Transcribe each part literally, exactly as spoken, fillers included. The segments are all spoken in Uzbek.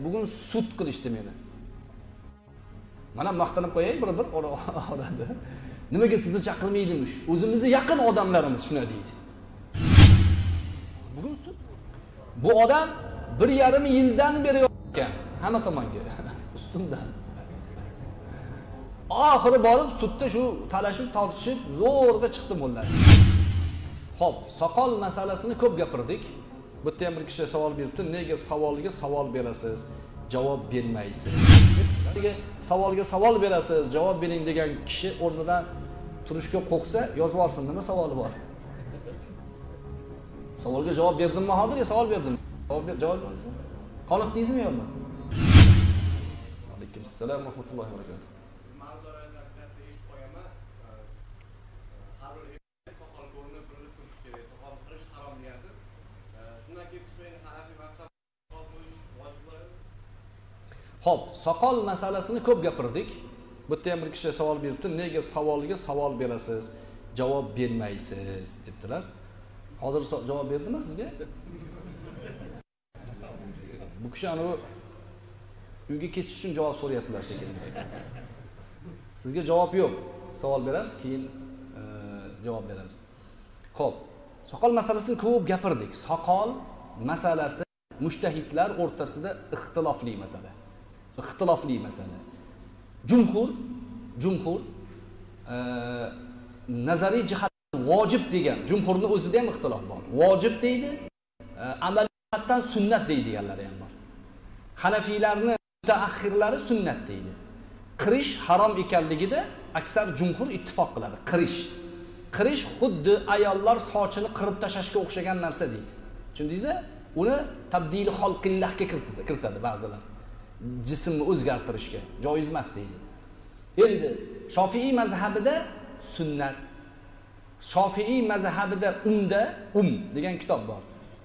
bugun sud qilishdi meni. Mana maqtanib qo'yay bir-bir orada. Nimaga sizni chaqirmaydingiz? O'zimizni yaqin odamlarimiz shuna deydi. Bugun sud. Bu odam bir yarim yildan beri ekan, hamma tomonga ustundan. Oxiri borib sudda shu talashib tortishib zo'rga chiqdi bo'llar. Xo'p, soqol masalasini ko'p gapirdik. Bu yerda ham bir kishi savol beribdi, nega savolga savol berasiz, javob bermaysiz? Nega savolga savol berasiz, javob bering degan kishi o'rnidan turishga qo'rqsa, yozib olsin, nima savoli bor? Savolga javob berdimmi hozir, yo savol berdim? Javob ber, javob bersin. Qoniqdingizmi yo'qmi? Alaykum assalom va rahmatullohi va barakatuh. Xo'p, soqol masalasini ko'p gapirdik. Bu yerda ham bir kishi savol beribdi, nega savolga savol berasiz, javob bermaysiz debdilar. Hozir javob berdimmi sizga? Bu kishi ana uyga ketish uchun javob so'rayaptilar shekilli. Sizga javob yo'q. Savol berasiz, keyin javob beramiz. Xo'p, soqol masalasini ko'p gapirdik. Soqol masalasi mushtahidlar o'rtasida ixtilofli masala. ixtilofli masala. Jumhur, jumhur e, nazariy jihatdan vojib degan, jumhurning o'zida ham ixtilof bor. Vojib deydi, e, amaliy jihatdan sunnat deydiganlari ham bor. Hanafiylarning mutaaxirlari sunnat deydi. Qirish harom ekanligida aksar jumhur ittifoq qiladi. Qirish. Qirish xuddi ayollar sochini qirib tashashga o'xshagan narsa deydi. Tushundingizmi? Uni tabdil xalqillahga kiritadi ba'zilar. Jismni o'zgartirishga joiz emas deydi. Endi Shofiiy mazhabida sunnat. Shofiiy mazhabida umda um degan kitob bor.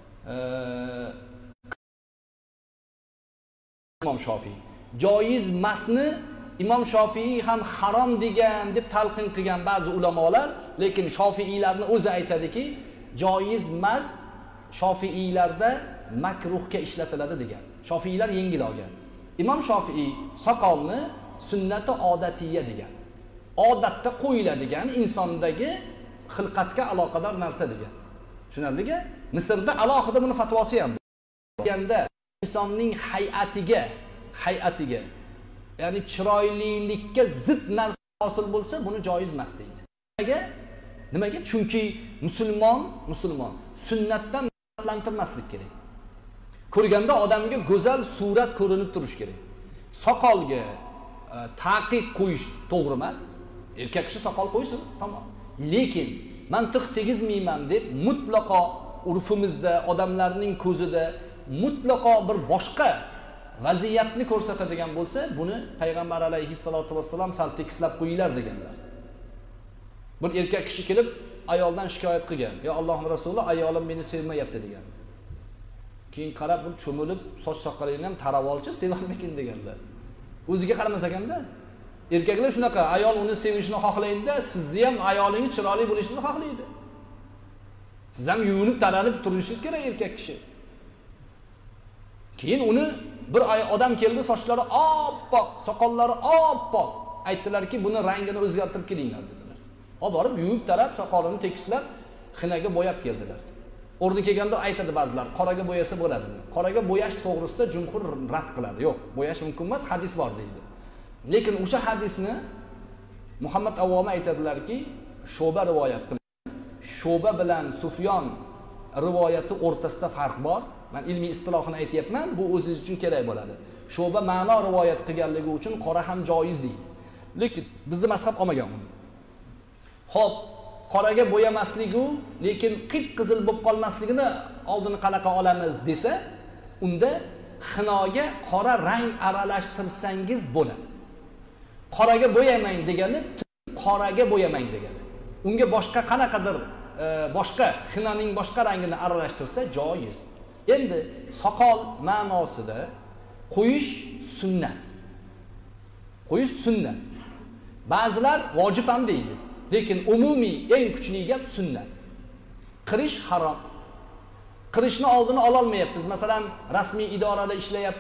Imom Shofiiy joiz emasni Imom Shofiiy ham harom degan deb talqin qilgan ba'zi ulamolar, lekin Shofiiylarning o'zi aytadiki, joiz emas, Shofiiylarda makruhga ishlatiladi degan. Shofiiylar yengil olgan. Imom Shofiiy soqolni sunnati odatiya degan. Odatda qo'yiladigan insondagi xilqatga aloqador narsa degan. Tushunarligi? Misrda alohida buni fatvosi ham bor. Deganda insonning hay'atiga, hay'atiga, ya'ni chiroylilikka zid narsa hosil bo'lsa, buni joiz emas deydi. Nimaga? Nimaga? Chunki musulmon, musulmon sunnatdan nafratlantirmaslik kerak. Ko'rganda odamga go'zal surat ko'rinib turish kerak. Soqolga e, taqiq qo'yish to'g'ri emas. Erkak kishi soqol qo'ysin, tamom. Lekin men tiq tegizmayman deb mutlaqo urfimizda, odamlarning ko'zida mutlaqo bir boshqa vaziyatni ko'rsatadigan bo'lsa, buni payg'ambar alayhissalatu vassalam sal tekislab qo'yinglar deganlar. Bir erkak kishi kelib ayoldan shikoyat qilgan. "Ya Allohning rasuli, ayolim meni sevmayapti" degan. Keyin qarab, bu cho'milib, soch soqolingni ham tarab olchi, sevarmikin deganlar. O'ziga qaramas ekanda. Erkaklar shunaqa, ayol uni sevishini xohlaydi-da, sizni ham ayolingiz chiroyli bo'lishini xohlaydi. Siz ham yuvinib, taranib turishingiz kerak erkak kishi. Keyin uni bir odam keldi, sochlari oppoq, soqollari oppoq. Aytdilarki, buni rangini o'zgartirib kelinglar dedilar. Olib borib, yuvib, tarab, soqolini tekislab, xinaga bo'yab keldilar. O'rni kelganda aytadi ba'zilar, qoraga bo'yasa bo'ladimi? Qoraga bo'yash to'g'risida jumhur rad qiladi. Yo'q, bo'yash mumkin emas, hadis bor deydi. Lekin o'sha hadisni Muhammad Avvomi aytadilarki, Sho'ba rivoyat qilgan. Sho'ba bilan Sufyon rivoyati o'rtasida farq bor. Men ilmiy istilohini aytayapman, bu o'zingiz uchun kerak bo'ladi. Sho'ba ma'no rivoyat qilganligi uchun qora ham joiz deydi. Lekin bizning mazhab olmagan uni. Xo'p, qoraga bo'yamasligi, lekin qip-qizil bo'lib qolmasligini oldini qanaqa olamiz desa, unda xinoga qora rang aralashtirsangiz bo'ladi. Qoraga bo'yamang degani, qoraga bo'yamang degani. Unga boshqa qanaqadir e, boshqa xinoning boshqa rangini aralashtirsa joiz. Endi soqol ma'nosida qo'yish sunnat. Qo'yish sunnat. Ba'zilar vojib ham deydi. Lekin umumiy eng kuchli gap sunnat. Qirish harom. Qirishni oldini ola olmayapmiz. Masalan, rasmiy idorada ishlayapman,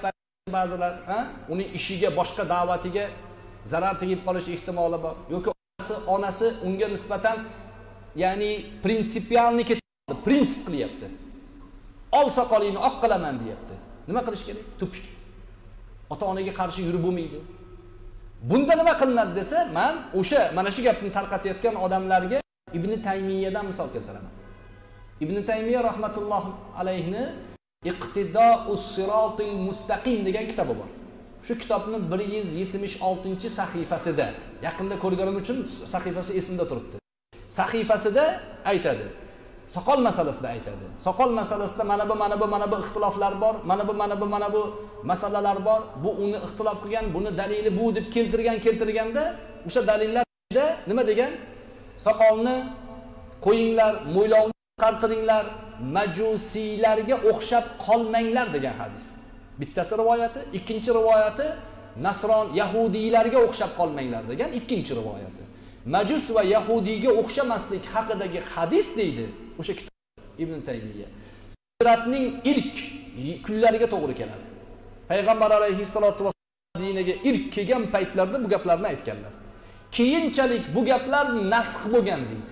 ba'zilar, ha? Uning ishiga, boshqa da'vatiga zarar tegib qolish ehtimoli bor. Yoki onasi, onasi unga nisbatan ya'ni prinsipialni ketdi, prinsip qilyapti. Ol soqolingni oq qilaman deyapti. Nima qilish kerak? Tupik. Ota-onaga qarshi yurib bo'lmaydi. Bunda nima qilinadi desa, men o'sha mana shu gapni tarqatayotgan odamlarga Ibn Taymiyadan misol keltiraman. Ibn Taymiya rahmatullohi alayhni Iqtido'us sirotil mustaqim degan kitobi bor. Shu kitobning bir yuz yetmish oltinchi sahifasida, yaqinda ko'rganim uchun sahifasi esimda turibdi. Sahifasida aytadi. Soqol masalasida aytadi. Soqol masalasida mana bu mana bu mana bu ixtiloflar bor, mana bu mana bu mana bu masalalar bor. Bu uni ixtilof qilgan, buni dalili bu deb keltirgan keltirganda, o'sha dalillarda nima degan? Soqolni qo'yinglar, mo'ylovni qartiringlar, majusiylarga o'xshab qolmanglar degan hadis. Bittasi rivoyati, ikkinchi rivoyati Nasron yahudiylarga o'xshab qolmanglar degan ikkinchi rivoyati. Majus va yahudiyga o'xshamaslik haqidagi hadis deydi o'sha kitob Ibn Taymiya. Hijratning ilk kunlariga to'g'ri keladi. Payg'ambar alayhissalatu vasallam diniga ilk kelgan paytlarda bu gaplarni aytganlar. Keyinchalik bu gaplar nasx bo'lgan deydi.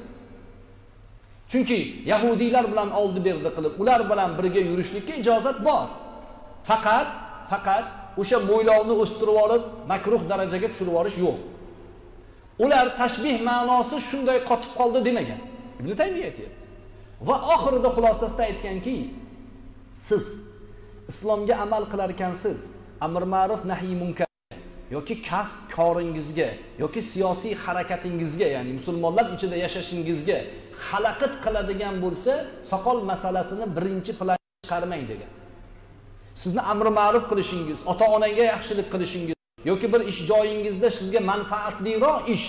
Chunki yahudiylar bilan oldi berdi qilib, ular bilan birga yurishlikka ijozat bor. Faqat faqat o'sha mo'ylovni o'stirib olib, makruh darajaga tushirib olish yo'q. Ular tashbih ma'nosi shunday qotib qoldi demagan. Ibn Taymiya aytayapti. Va oxirida xulosasida aytganki, siz islomga amal qilar ekansiz, amr ma'ruf nahiy munkar yoki kasb koringizga yoki siyosiy harakatingizga, ya'ni musulmonlar ichida yashashingizga xalaqit qiladigan bo'lsa, soqol masalasini birinchi plan chiqarmang degan. Sizni amr ma'ruf qilishingiz, ota-onaga yaxshilik qilishingiz yoki bir ish joyingizda sizga manfaatliroq ish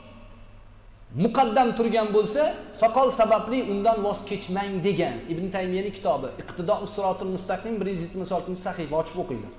muqaddam turgan bo'lsa, soqol sababli undan voz kechmang degan Ibn Taymiyaning kitobi Iqtido'us sirotil mustaqim bir yuz yetmish oltinchi sahifa ochib o'qinglar.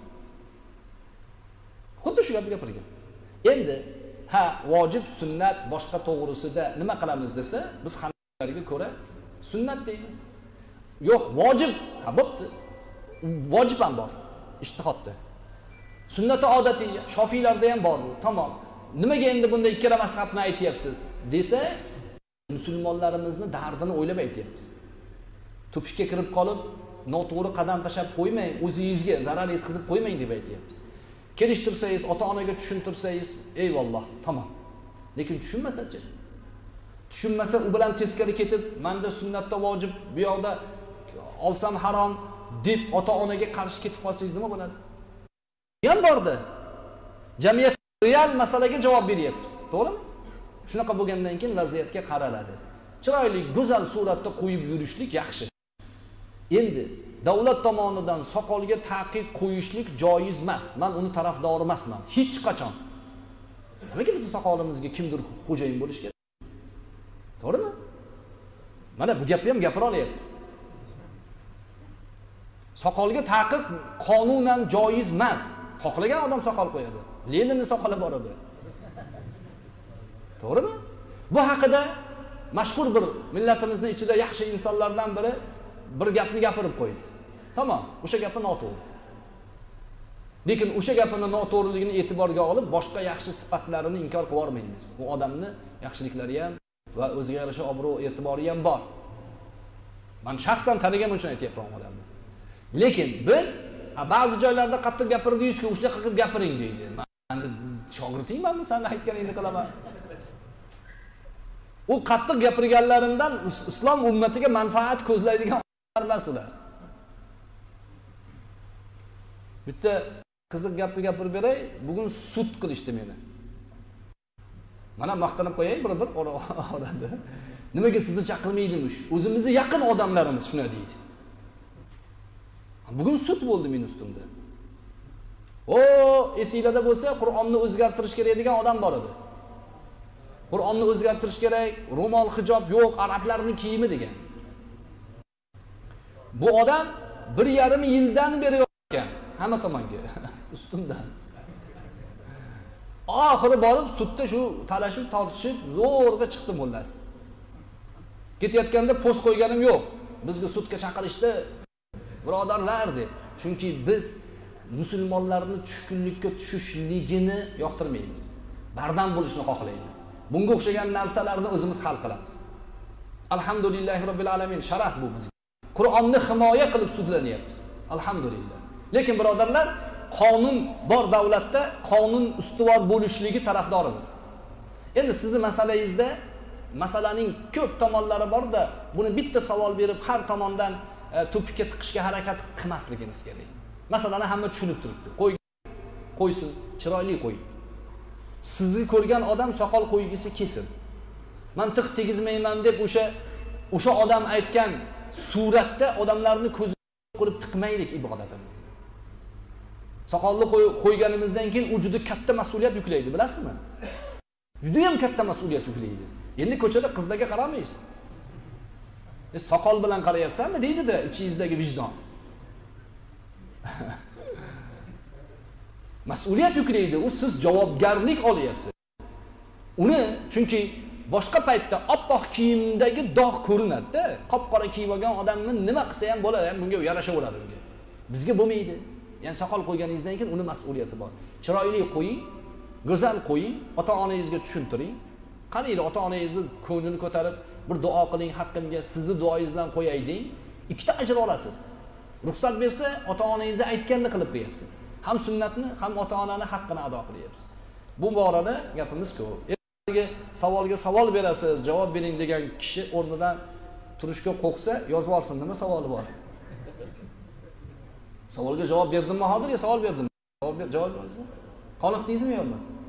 Xuddi shu gapni gapirgan. Endi ha, vojib, sunnat boshqa to'g'risida nima qilamiz desa, biz Hanafiylarga ko'ra sunnat deymiz. Yo'q, vojib, ha bo'pti. Vojib ham bor ijtihodda. Sunnati odatiy, Shofiylarda ham bor bu. Tamom. Nimaga endi bunda ikkala mazhabni aytyapsiz desa, musulmonlarimizni dardini o'ylab aytyapmiz. Tupishga kirib qolib, noto'g'ri qadam tashab qo'ymang, o'zingizga zarar yetkazib qo'ymang deb aytyapmiz. Kelishtirsangiz, ota-onaga tushuntirsangiz, eyvalloh, tamom. Lekin tushunmasa-chi? Tushunmasa, u bilan teskari ketib, menda sunnatda vojib, bu yoqda olsam harom deb ota-onaga qarshi ketib qolsangiz nima bo'ladi? Ham bordi. Jamiyat real masalaga javob beryapmiz. To'g'rimi? Shunaqa bo'lgandan keyin vaziyatga qaraladi. Chiroyli, go'zal suratda qo'yib yurishlik yaxshi. Endi davlat tomonidan soqolga taqiq qo'yishlik joiz emas. Men uni tarafdori emasman. Hech qachon. Nimaga biz soqolimizga kimdir xo'jayin bo'lish kerak? To'g'rimi? Mana bu gapni ham gapira olyapmiz. Soqolga taqiq qonunan joiz emas. Xohlagan odam soqol qo'yadi. Leninning soqoli bor edi. To'g'rimi? Bu haqida mashhur bir millatimizning ichida yaxshi insonlardan biri bir gapni gapirib qo'ydi. Tamam, o'sha gapi noto'g'ri. Lekin o'sha gapini noto'g'riligini e'tiborga olib, boshqa yaxshi sifatlarini inkor qilib yormaymiz. U odamni yaxshiliklari ham va o'ziga yarasha obro' e'tibori ham bor. Men shaxsan taniganim uchun aytayapman bu odamni. Lekin biz ba'zi joylarda qattiq gapirdingiz-ku, o'sha qilib gapiring deydi. Men shogirdingmanmi, sen aytganingni qilaman. U qattiq gapirganlarimdan islom ummatiga manfaat ko'zlaydigan odamlar emas ular. Bitta qiziq gapni gapirib beray, bugun sud qilishdi meni. Mana maqtanib qo'yay, bir-bir orada. Nimaga sizni chaqirmaydimish? O'zimizni yaqin odamlarimiz shuna deydi. Bugun sud bo'ldi men ustimda. O, esinglarda bo'lsa, Qur'onni o'zgartirish kerak degan odam bor edi. Qur'onni o'zgartirish kerak, ro'mol, hijob yo'q, arablarning kiyimi degan. Bu odam bir yarim yildan beri yo'qkan, hamma tomonga, ustimdan. Oxiri borib sudda shu talashib, tortishib, zo'rga chiqdim xullas. Ketayotganda post qo'yganim yo'q. Bizga sudga chaqirishdi, birodarlar deb. Chunki biz musulmonlarni tushkunlikka tushishligini yoqtirmaymiz. Bardam bo'lishni xohlaymiz. Bunga o'xshagan narsalarni o'zimiz hal qilamiz. Alhamdulillahi robbil alamin, sharaf bu bizga. Qur'onni himoya qilib sudlanyapmiz. Alhamdulillah. Lekin birodarlar, qonun bor davlatda qonun ustuvor bo'lishligi tarafdorimiz. Endi sizning masalangizda masalaning ko'p tomonlari bor-da, buni bitta savol berib har tomondan e, tupikka tiqishga harakat qilmasligimiz kerak. Masalani hamma tushunib turibdi. Qo'y qo'ysin, chiroyli qo'y. Sizni ko'rgan odam soqol qo'ygisi kelsin. Men tiq tegizmayman deb o'sha o'sha odam aytgan suratda odamlarni ko'ziga qo'yib tiqmaylik ibodatimizni. Soqolni qo'yganimizdan keyin u juda katta mas'uliyat yuklaydi, bilasizmi? Juda ham katta mas'uliyat yuklaydi. Endi ko'chada qizlarga qaramaysiz. E soqol bilan qarayapsanmi deydi-da ichingizdagi vijdon. Mas'uliyat yuklaydi, u siz javobgarlik olyapsiz. Uni chunki boshqa paytda oppoq kiyimdagi dog' ko'rinadi-da. Qop-qora kiyib olgan odamni nima qilsa ham bo'ladi, bunga yarashaveradi unga. Bizga bo'lmaydi. Ya'ni soqol qo'yganingizdan keyin uni mas'uliyati bor. Chiroyli qo'ying, go'zal qo'ying, ota-onangizga tushuntiring. Qaniydi ota-onangizni ko'nglini ko'tarib, bir duo qiling, haqqimga sizni duoingiz bilan qo'yay deng. Ikkita ajr olasiz. Ruxsat bersa, ota-onangizni aytganini qilib qo'yapsiz. Ham sunnatni, ham ota-onani haqqini ado qilyapsiz. Bu borada gapimiz ko'p. Ertaga savolga savol berasiz, javob bering degan kishi o'rnidan turishga qo'rqsa, yozib yuborsin, nima savoli bor? Savolga javob berdimmi hozir? Savol berdim. Javob ber, javob bersin. Qoniqdingizmi yo'qmi?